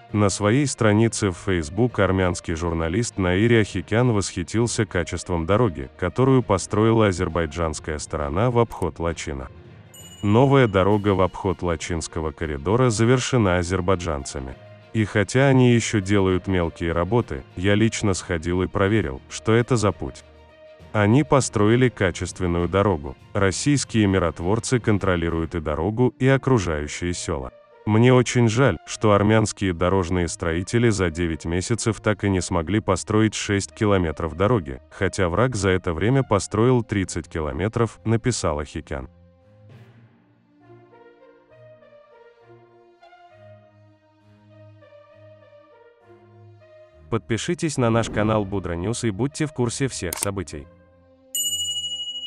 На своей странице в Facebook армянский журналист Наири Ахикян восхитился качеством дороги, которую построила азербайджанская сторона в обход Лачина. Новая дорога в обход Лачинского коридора завершена азербайджанцами. И хотя они еще делают мелкие работы, я лично сходил и проверил, что это за путь. Они построили качественную дорогу. Российские миротворцы контролируют и дорогу, и окружающие села. Мне очень жаль, что армянские дорожные строители за 9 месяцев так и не смогли построить 6 километров дороги, хотя враг за это время построил 30 километров, написал Ахикян. Подпишитесь на наш канал Будра Ньюс и будьте в курсе всех событий.